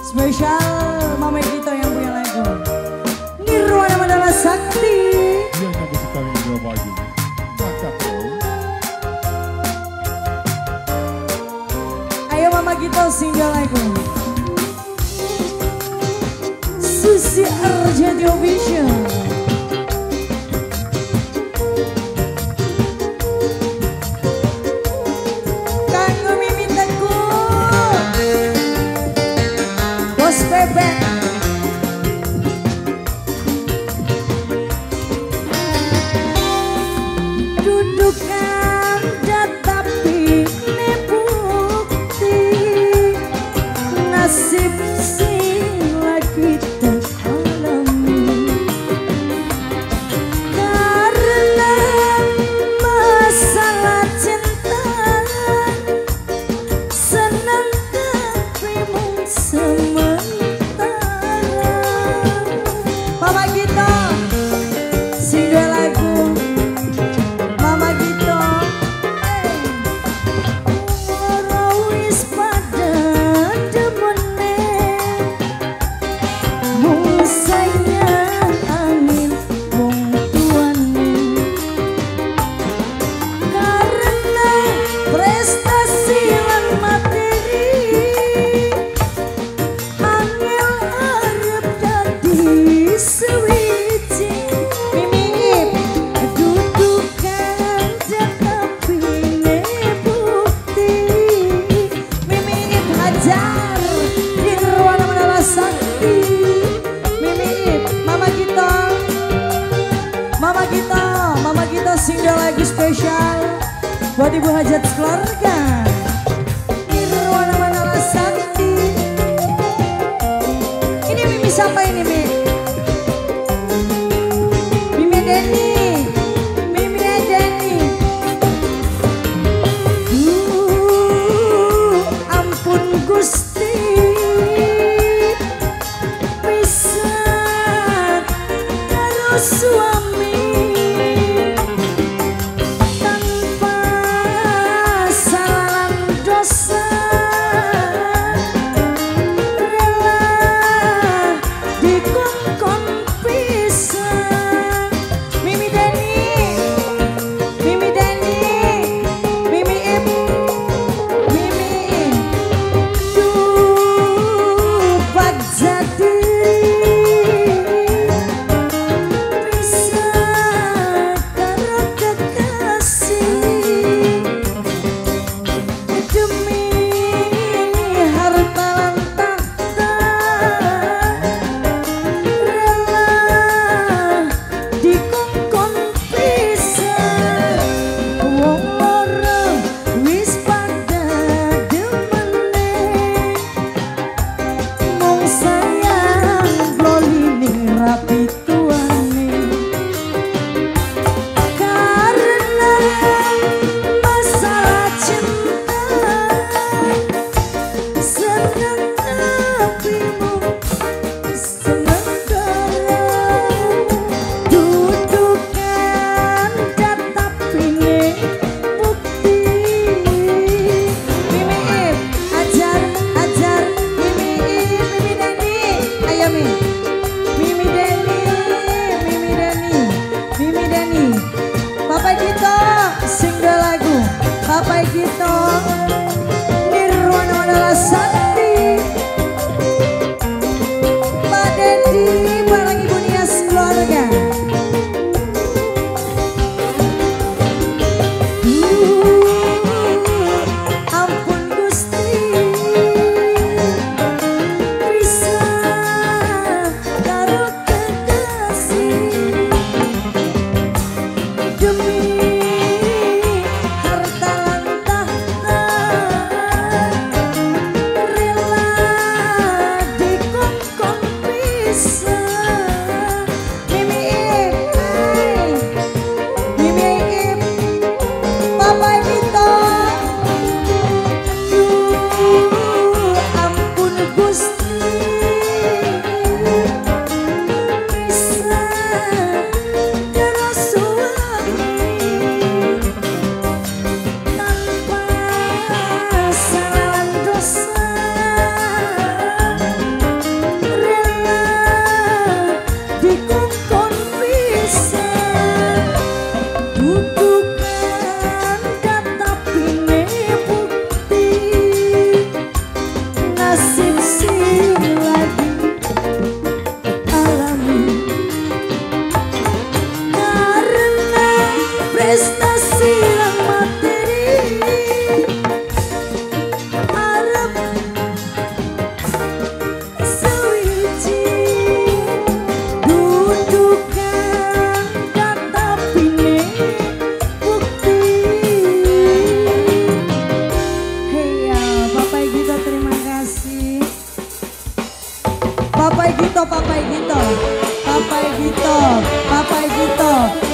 Spesial Mama Gito yang punya lagu Nirwana Mandala Sakti. Yang aku sekali berbagi. Maka kau. Ayo Mama Gito singgah lagu Susi Arjati Official. Kanggo Mimi Teguh Bos Bebek. Dudukan tapi ne bukti nasib sing lagi teralami karena masalah cinta senang tapi mung sementara. Mama Gito singgah lagu Mama Gito warawis pada demene mung sayang angin mung tuane karena prestasi lan materi angel arep dadi sewiji mimip dudukan tapi ne bukti mimip hajar Nirwana Mandala Sakti. Mimip Mama Gito Mama Gito singgah lagu spesial buat ibu hajat keluarga Nirwana Mandala Sakti. Ini Mimi siapa ini Mi? Mimi Deni ampun Gusti pisan karo suami tanpa salah lan dosa rela dikongkon pisan. Mimi Deni Mimi Ip Mimi nasib sing lagi alami karena prestasi lan materi arep sewiji dudukan katapine bukti. Hey ya Bapak Gito, terima kasih Bapak Gito, Bapak Gito, Bapak Gito, Bapak Gito.